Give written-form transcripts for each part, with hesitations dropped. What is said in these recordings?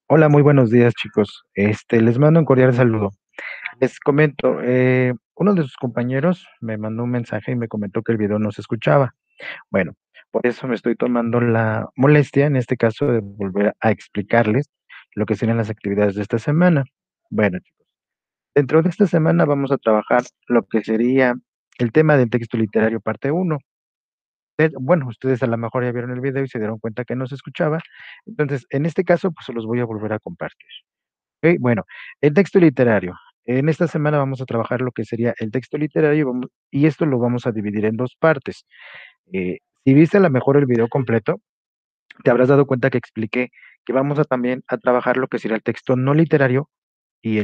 Hola, muy buenos días, chicos. Les mando un cordial saludo. Les comento, uno de sus compañeros me mandó un mensaje y me comentó que el video no se escuchaba. Bueno, por eso me estoy tomando la molestia, en este caso, de volver a explicarles lo que serían las actividades de esta semana. Bueno, chicos, dentro de esta semana vamos a trabajar lo que sería el tema del texto literario parte uno. Bueno, ustedes a lo mejor ya vieron el video y se dieron cuenta que no se escuchaba. Entonces, en este caso, pues se los voy a volver a compartir. Ok, bueno, el texto literario. En esta semana vamos a trabajar lo que sería el texto literario y esto lo vamos a dividir en dos partes. Si viste a lo mejor el video completo, te habrás dado cuenta que expliqué que vamos a también a trabajar lo que sería el texto no literario y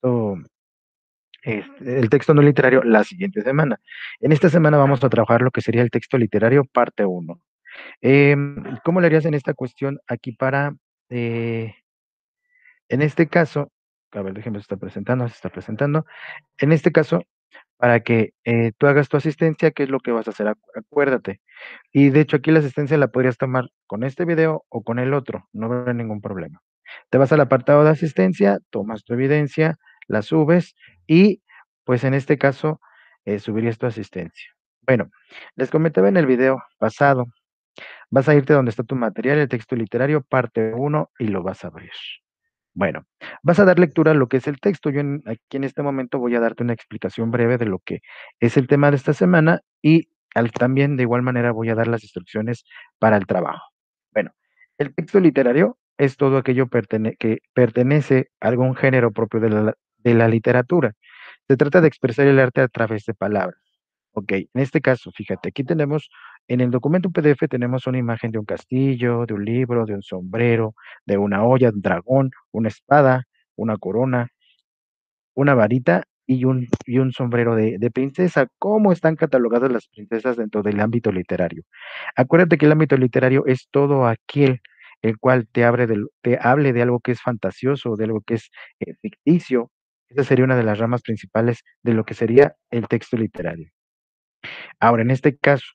el texto no literario la siguiente semana. En esta semana vamos a trabajar lo que sería el texto literario parte uno. ¿Cómo le harías en esta cuestión aquí eh, en este caso, a ver, déjeme, se está presentando. En este caso, para que tú hagas tu asistencia, ¿qué es lo que vas a hacer? Acuérdate. Y de hecho, aquí la asistencia la podrías tomar con este video o con el otro, no habrá ningún problema. Te vas al apartado de asistencia, tomas tu evidencia, la subes y, pues en este caso, subirías tu asistencia. Bueno, les comentaba en el video pasado, vas a irte donde está tu material, el texto literario, parte uno, y lo vas a abrir. Bueno, vas a dar lectura a lo que es el texto. Aquí en este momento voy a darte una explicación breve de lo que es el tema de esta semana y también de igual manera voy a dar las instrucciones para el trabajo. Bueno, el texto literario es todo aquello que pertenece a algún género propio de la literatura. Se trata de expresar el arte a través de palabras. Ok, en este caso, fíjate, aquí tenemos, en el documento PDF tenemos una imagen de un castillo, de un libro, de un sombrero, de una olla, de un dragón, una espada, una corona, una varita y un sombrero de princesa. ¿Cómo están catalogadas las princesas dentro del ámbito literario? Acuérdate que el ámbito literario es todo aquel el cual te hable de algo que es fantasioso, de algo que es ficticio. Esa sería una de las ramas principales de lo que sería el texto literario. Ahora, en este caso,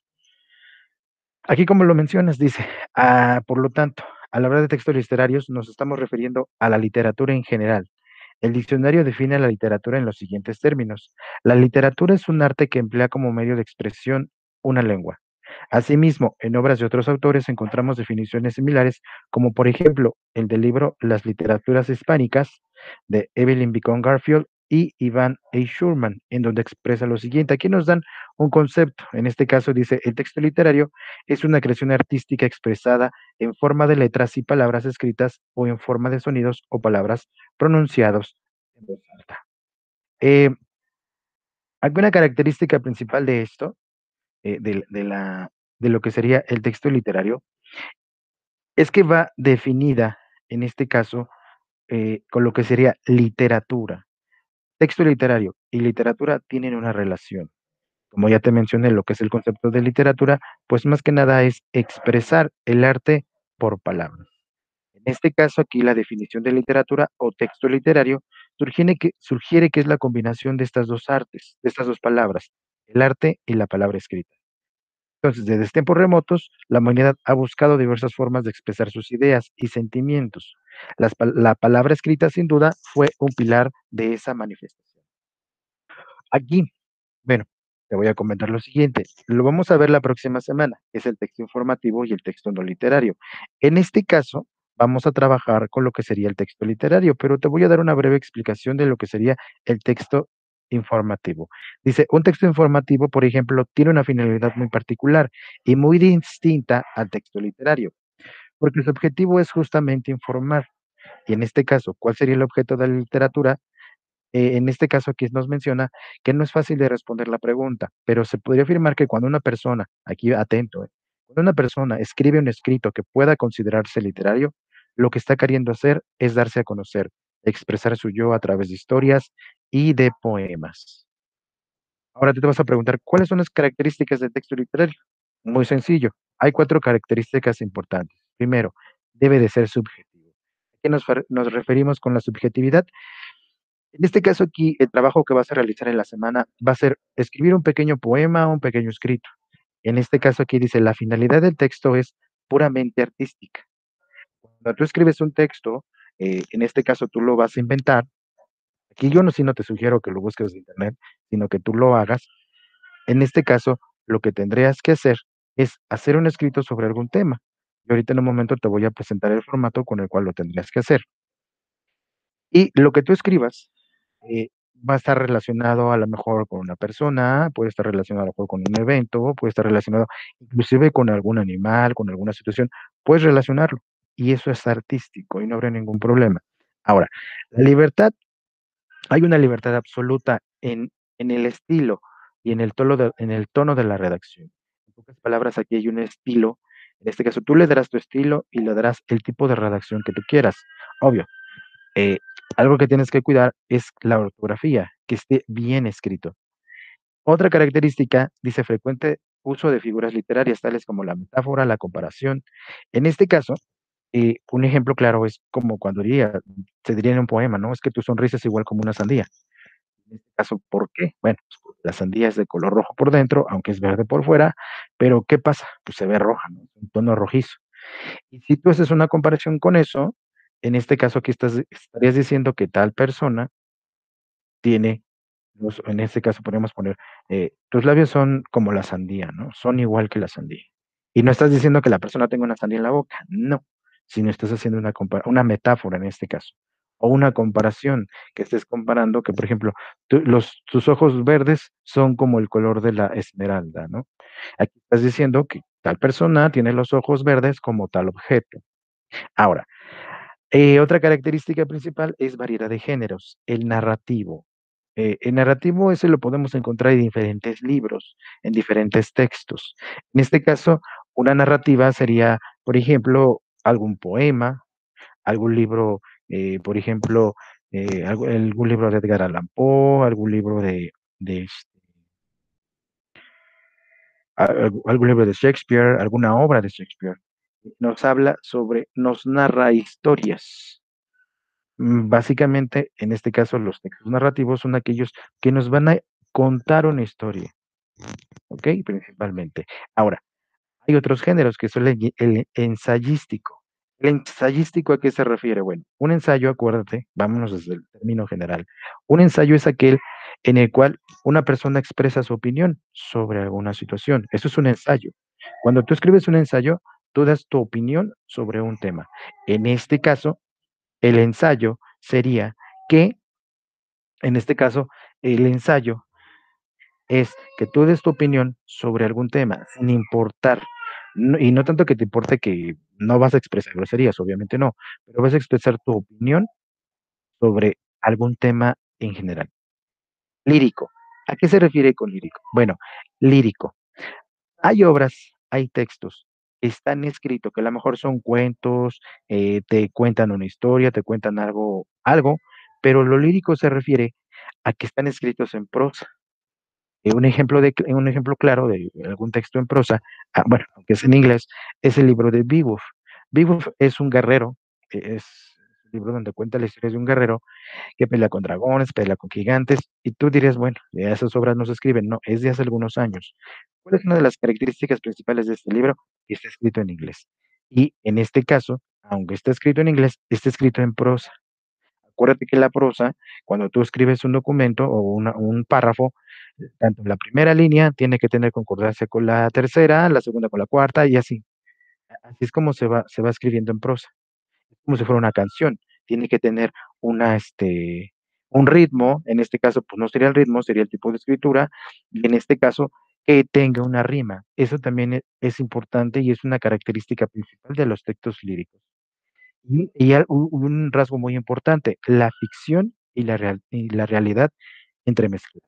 aquí como lo mencionas, dice, por lo tanto, al hablar de textos literarios nos estamos refiriendo a la literatura en general. El diccionario define la literatura en los siguientes términos. La literatura es un arte que emplea como medio de expresión una lengua. Asimismo, en obras de otros autores encontramos definiciones similares, como por ejemplo el del libro Las literaturas hispánicas de Evelyn Bacon Garfield y Ivan A. Schurman, en donde expresa lo siguiente. Aquí nos dan un concepto. En este caso dice, el texto literario es una creación artística expresada en forma de letras y palabras escritas o en forma de sonidos o palabras pronunciados en voz alta. Eh, Alguna característica principal de esto, de lo que sería el texto literario, es que va definida, en este caso, con lo que sería literatura. Texto literario y literatura tienen una relación. Como ya te mencioné, lo que es el concepto de literatura, pues más que nada es expresar el arte por palabras. En este caso, aquí la definición de literatura o texto literario sugiere que es la combinación de estas dos artes, de estas dos palabras, el arte y la palabra escrita. Entonces, desde tiempos remotos, la humanidad ha buscado diversas formas de expresar sus ideas y sentimientos. La palabra escrita, sin duda, fue un pilar de esa manifestación. Aquí, bueno, te voy a comentar lo siguiente. Lo vamos a ver la próxima semana. Es el texto informativo y el texto no literario. En este caso, vamos a trabajar con lo que sería el texto literario, pero te voy a dar una breve explicación de lo que sería el texto informativo. Dice, un texto informativo, por ejemplo, tiene una finalidad muy particular y muy distinta al texto literario, porque su objetivo es justamente informar. Y en este caso, ¿cuál sería el objeto de la literatura? En este caso aquí nos menciona que no es fácil de responder la pregunta, pero se podría afirmar que cuando una persona, aquí atento, cuando una persona escribe un escrito que pueda considerarse literario, lo que está queriendo hacer es darse a conocer, expresar su yo a través de historias y de poemas. Ahora tú te vas a preguntar, ¿cuáles son las características del texto literario? Muy sencillo, hay cuatro características importantes. Primero, debe de ser subjetivo. ¿A qué nos referimos con la subjetividad? En este caso aquí, el trabajo que vas a realizar en la semana va a ser escribir un pequeño poema o un pequeño escrito. En este caso aquí dice, la finalidad del texto es puramente artística. Cuando tú escribes un texto, en este caso tú lo vas a inventar. Aquí yo no, sí no te sugiero que lo busques en internet, sino que tú lo hagas. En este caso, lo que tendrías que hacer es hacer un escrito sobre algún tema. Y ahorita en un momento te voy a presentar el formato con el cual lo tendrías que hacer. Y lo que tú escribas eh, va a estar relacionado a lo mejor con una persona, puede estar relacionado a lo mejor con un evento, puede estar relacionado inclusive con algún animal, con alguna situación, puedes relacionarlo. Y eso es artístico y no habrá ningún problema. Ahora, la libertad, hay una libertad absoluta en el estilo y en el tono de la redacción. En pocas palabras, aquí hay un estilo. En este caso, tú le darás tu estilo y le darás el tipo de redacción que tú quieras. Obvio, eh, algo que tienes que cuidar es la ortografía, que esté bien escrito. Otra característica dice frecuente uso de figuras literarias, tales como la metáfora, la comparación. En este caso, un ejemplo claro es como cuando se diría en un poema, ¿no? Es que tu sonrisa es igual como una sandía. En este caso, ¿por qué? Bueno, pues porque la sandía es de color rojo por dentro, aunque es verde por fuera, pero ¿qué pasa? Pues se ve roja, ¿no? Un tono rojizo. Y si tú haces una comparación con eso, en este caso aquí estarías diciendo que tal persona tiene, en este caso podríamos poner, tus labios son como la sandía, ¿no? Son igual que la sandía. Y no estás diciendo que la persona tenga una sandía en la boca, no, sino estás haciendo una metáfora en este caso, o una comparación, que estés comparando que, por ejemplo, tus ojos verdes son como el color de la esmeralda, ¿no? Aquí estás diciendo que tal persona tiene los ojos verdes como tal objeto. Ahora, otra característica principal es variedad de géneros, el narrativo. El narrativo ese lo podemos encontrar en diferentes libros, en diferentes textos. En este caso, una narrativa sería, por ejemplo, algún poema, algún libro, por ejemplo, algún libro de Edgar Allan Poe, algún libro de algún libro de Shakespeare, alguna obra de Shakespeare. Nos narra historias. Básicamente, en este caso, los textos narrativos son aquellos que nos van a contar una historia, ¿ok? Principalmente. Ahora, hay otros géneros que son el ensayístico. ¿El ensayístico a qué se refiere? Bueno, un ensayo, acuérdate, vámonos desde el término general. Un ensayo es aquel en el cual una persona expresa su opinión sobre alguna situación. Eso es un ensayo. Cuando tú escribes un ensayo, tú das tu opinión sobre un tema. En este caso, el ensayo sería que, en este caso, el ensayo es que tú des tu opinión sobre algún tema, sin importar, y no tanto que te importe que no vas a expresar groserías, obviamente no, pero vas a expresar tu opinión sobre algún tema en general. Lírico. ¿A qué se refiere con lírico? Bueno, lírico. Hay obras, hay textos, están escritos que a lo mejor son cuentos, te cuentan una historia, te cuentan algo, pero lo lírico se refiere a que están escritos en prosa. Un ejemplo claro de algún texto en prosa, bueno, aunque es en inglés, es el libro de Beowulf. Beowulf es un guerrero, es un libro donde cuenta la historia de un guerrero que pelea con dragones, pelea con gigantes, y tú dirías, bueno, esas obras no se escriben, no, es de hace algunos años. ¿Cuál es una de las características principales de este libro? Que está escrito en inglés. Y en este caso, aunque está escrito en inglés, está escrito en prosa. Acuérdate que la prosa, cuando tú escribes un documento o un párrafo, tanto la primera línea tiene que tener concordancia con la tercera, la segunda con la cuarta y así. Así es como se va escribiendo en prosa, como si fuera una canción. Tiene que tener un ritmo, en este caso, pues no sería el ritmo, sería el tipo de escritura, y en este caso, que tenga una rima. Eso también es importante y es una característica principal de los textos líricos. Un rasgo muy importante, la ficción y la realidad entremezcladas.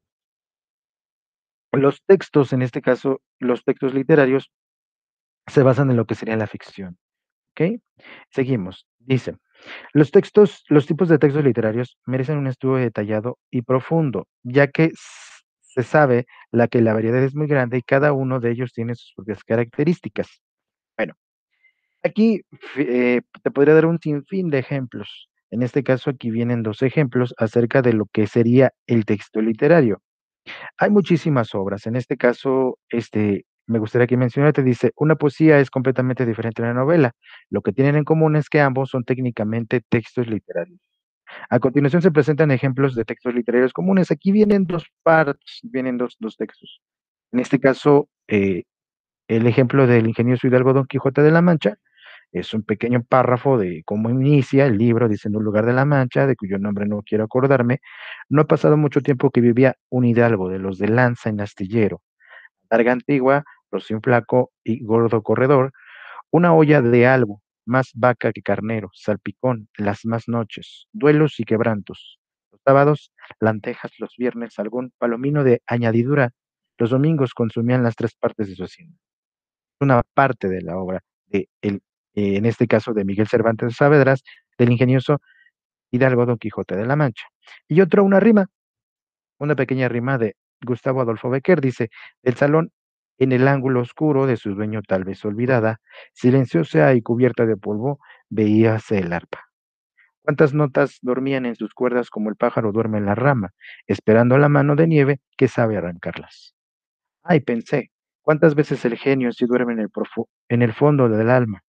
Los textos, en este caso, los textos literarios, se basan en lo que sería la ficción, ¿ok? Seguimos. Dice, los tipos de textos literarios merecen un estudio detallado y profundo, ya que se sabe que la variedad es muy grande y cada uno de ellos tiene sus propias características. Bueno, aquí te podría dar un sinfín de ejemplos. En este caso, aquí vienen dos ejemplos acerca de lo que sería el texto literario. Hay muchísimas obras. En este caso, me gustaría que mencionarte, dice, una poesía es completamente diferente a una novela. Lo que tienen en común es que ambos son técnicamente textos literarios. A continuación se presentan ejemplos de textos literarios comunes. Aquí vienen dos partes, vienen dos textos. En este caso, el ejemplo del ingenioso Hidalgo Don Quijote de la Mancha es un pequeño párrafo de cómo inicia el libro diciendo un lugar de la Mancha, de cuyo nombre no quiero acordarme. No ha pasado mucho tiempo que vivía un hidalgo de los de lanza en astillero, larga antigua, rocín flaco y gordo corredor, una olla de algo, más vaca que carnero, salpicón, las más noches, duelos y quebrantos. Los sábados, lentejas, los viernes, algún palomino de añadidura. Los domingos consumían las tres partes de su hacienda. Una parte de la obra en este caso de Miguel Cervantes Saavedra, del ingenioso Hidalgo Don Quijote de la Mancha. Y otra, una pequeña rima de Gustavo Adolfo Bécquer, dice, el salón en el ángulo oscuro de su dueño tal vez olvidada, silenciosa y cubierta de polvo, veíase el arpa. ¿Cuántas notas dormían en sus cuerdas como el pájaro duerme en la rama, esperando la mano de nieve que sabe arrancarlas? Ay, pensé, ¿cuántas veces el genio sí duerme en el fondo del alma?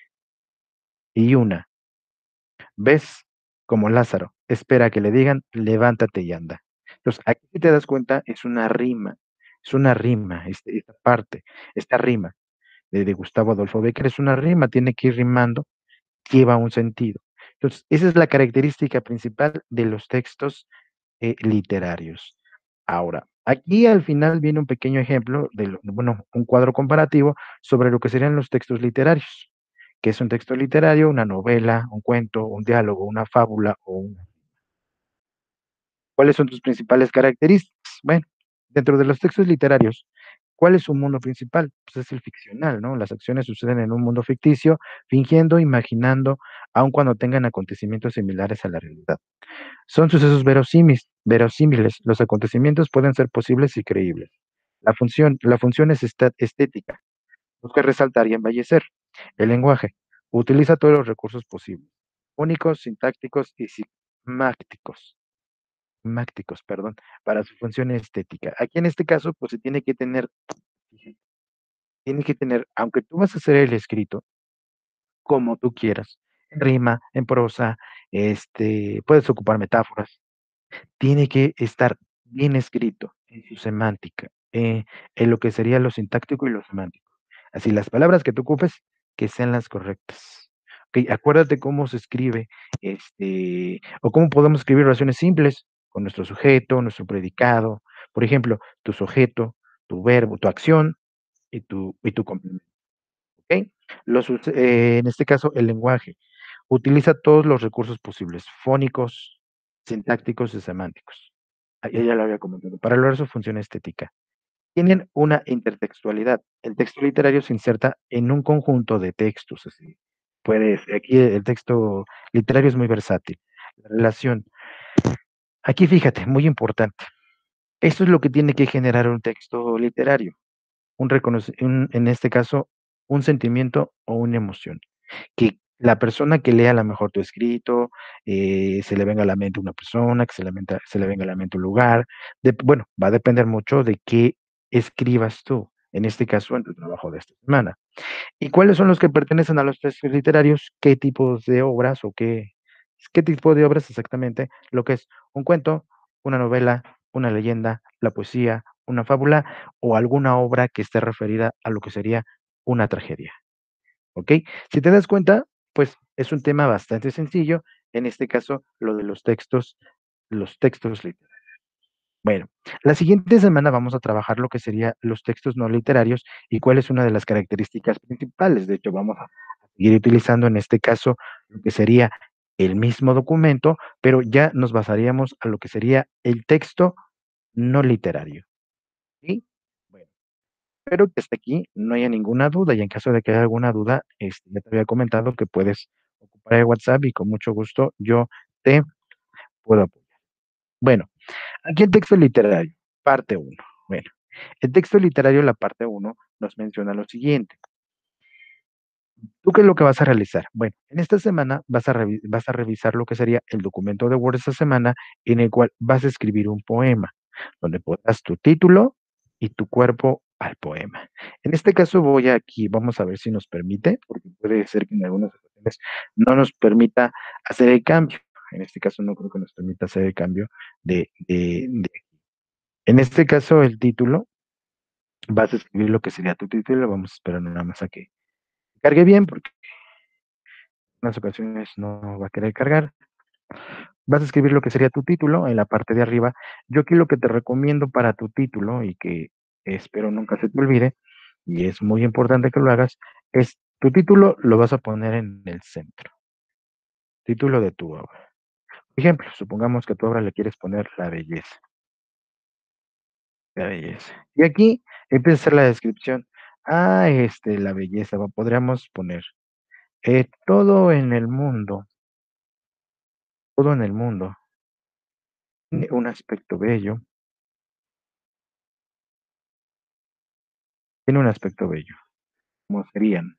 Y una, ¿ves? Como Lázaro, espera que le digan, levántate y anda. Entonces, aquí si te das cuenta, es una rima, esta parte, esta rima de Gustavo Adolfo Bécquer es una rima, tiene que ir rimando, lleva un sentido. Entonces, esa es la característica principal de los textos literarios. Ahora, aquí al final viene un pequeño ejemplo bueno, un cuadro comparativo sobre lo que serían los textos literarios. ¿Qué es un texto literario? Una novela, un cuento, un diálogo, una fábula o una. ¿Cuáles son tus principales características? Bueno, dentro de los textos literarios, ¿cuál es su mundo principal? Pues es el ficcional, ¿no? Las acciones suceden en un mundo ficticio, fingiendo, imaginando, aun cuando tengan acontecimientos similares a la realidad. Son sucesos verosímiles. Los acontecimientos pueden ser posibles y creíbles. La función es estética, busca resaltar y embellecer. El lenguaje utiliza todos los recursos posibles, únicos, sintácticos y mácticos, para su función estética. Aquí en este caso, pues se tiene que tener, aunque tú vas a hacer el escrito como tú quieras, en rima, en prosa, puedes ocupar metáforas, tiene que estar bien escrito en su semántica, en lo que sería lo sintáctico y lo semántico. Así, las palabras que tú ocupes, que sean las correctas. Ok, acuérdate cómo se escribe, o cómo podemos escribir oraciones simples con nuestro sujeto, nuestro predicado. Por ejemplo, tu sujeto, tu verbo, tu acción y tu complemento. ¿Ok? En este caso, el lenguaje utiliza todos los recursos posibles, fónicos, sintácticos y semánticos. Ya lo había comentado. Para lograr su función estética. Tienen una intertextualidad. El texto literario se inserta en un conjunto de textos, así. Aquí el texto literario es muy versátil. La relación. Aquí fíjate, muy importante. Esto es lo que tiene que generar un texto literario. En este caso, un sentimiento o una emoción. Que la persona que lea a lo mejor tu escrito, se le venga a la mente una persona, que se le venga a la mente un lugar. Bueno, va a depender mucho de qué escribas tú, en este caso en tu trabajo de esta semana. ¿Y cuáles son los que pertenecen a los textos literarios? ¿Qué tipos de obras o qué tipo de obras exactamente? Lo que es un cuento, una novela, una leyenda, la poesía, una fábula o alguna obra que esté referida a lo que sería una tragedia. ¿Ok? Si te das cuenta, pues es un tema bastante sencillo, en este caso, lo de los textos literarios. Bueno, la siguiente semana vamos a trabajar lo que sería los textos no literarios y cuál es una de las características principales. De hecho, vamos a seguir utilizando en este caso lo que sería el mismo documento, pero ya nos basaríamos a lo que sería el texto no literario. ¿Sí? Bueno. Espero que hasta aquí no haya ninguna duda y en caso de que haya alguna duda, ya te había comentado que puedes ocupar el WhatsApp y con mucho gusto yo te puedo apoyar. Bueno, aquí el texto literario, parte uno. Bueno, el texto literario, la parte uno, nos menciona lo siguiente. ¿Tú qué es lo que vas a realizar? Bueno, en esta semana vas a revisar lo que sería el documento de Word esta semana en el cual vas a escribir un poema, donde pongas tu título y tu cuerpo al poema. En este caso voy aquí, vamos a ver si nos permite, porque puede ser que en algunas ocasiones no nos permita hacer el cambio. En este caso no creo que nos permita hacer el cambio en este caso el título, vas a escribir lo que sería tu título, vamos a esperar nada más a que cargue bien, porque en unas ocasiones no va a querer cargar. Vas a escribir lo que sería tu título en la parte de arriba. Yo aquí lo que te recomiendo para tu título y que espero nunca se te olvide, y es muy importante que lo hagas, es tu título lo vas a poner en el centro, título de tu obra. Por ejemplo, supongamos que a tu obra le quieres poner la belleza, la belleza. Y aquí empieza a hacer la descripción. La belleza, podríamos poner todo en el mundo, todo en el mundo tiene un aspecto bello, tiene un aspecto bello, como serían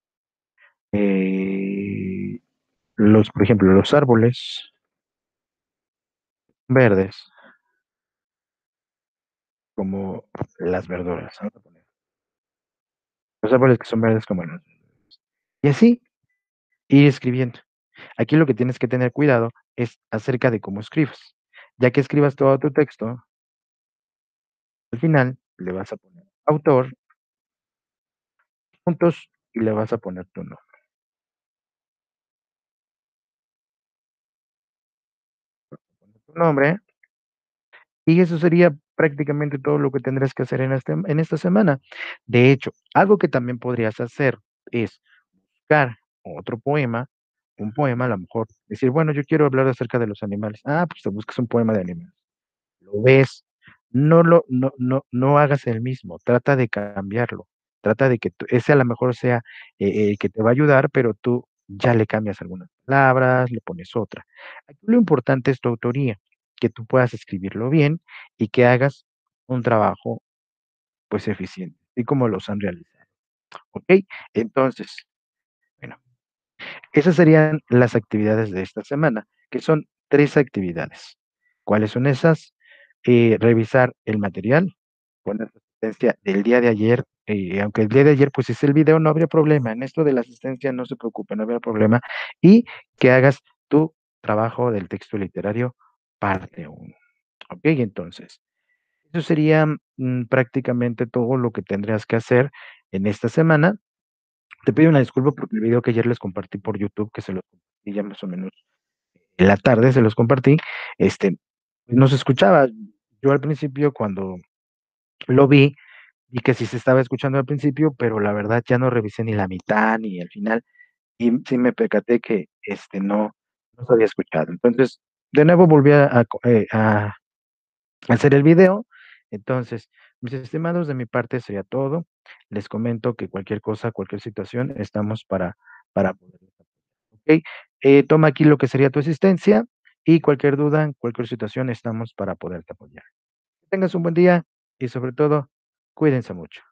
eh, por ejemplo, los árboles verdes, como las verduras, vamos a poner. Los árboles que son verdes como las verduras. Y así, ir escribiendo. Aquí lo que tienes que tener cuidado es acerca de cómo escribas. Ya que escribas todo tu texto, al final le vas a poner autor, puntos, y le vas a poner tu nombre, y eso sería prácticamente todo lo que tendrás que hacer en esta semana. De hecho, algo que también podrías hacer es buscar otro poema, un poema, a lo mejor decir, bueno, yo quiero hablar acerca de los animales. Pues te buscas un poema de animales. Lo ves, no hagas el mismo, trata de cambiarlo, trata de que ese a lo mejor sea que te va a ayudar, pero tú ya le cambias algunas palabras, le pones otra. Aquí lo importante es tu autoría, que tú puedas escribirlo bien y que hagas un trabajo pues eficiente, y como los han realizado. ¿Ok? Entonces, bueno, esas serían las actividades de esta semana, que son 3 actividades. ¿Cuáles son esas? Revisar el material, poner la asistencia del día de ayer, aunque el día de ayer, pues, es el video, no habría problema. En esto de la asistencia no se preocupe, no habría problema. Y que hagas tu trabajo del texto literario parte 1. ¿Okey? Entonces, eso sería, prácticamente todo lo que tendrías que hacer en esta semana. Te pido una disculpa porque el video que ayer les compartí por YouTube, que se los compartí ya más o menos en la tarde, se los compartí, no se escuchaba. Yo al principio cuando lo vi que sí se estaba escuchando al principio, pero la verdad ya no revisé ni la mitad ni el final, y sí me percaté que, no se había escuchado. Entonces, de nuevo volví a hacer el video. Entonces, mis estimados, de mi parte sería todo. Les comento que cualquier cosa, cualquier situación, estamos para poderles apoyar, ¿ok? Toma aquí lo que sería tu asistencia y cualquier duda, cualquier situación, estamos para poderte apoyar. Que tengas un buen día y sobre todo, cuídense mucho.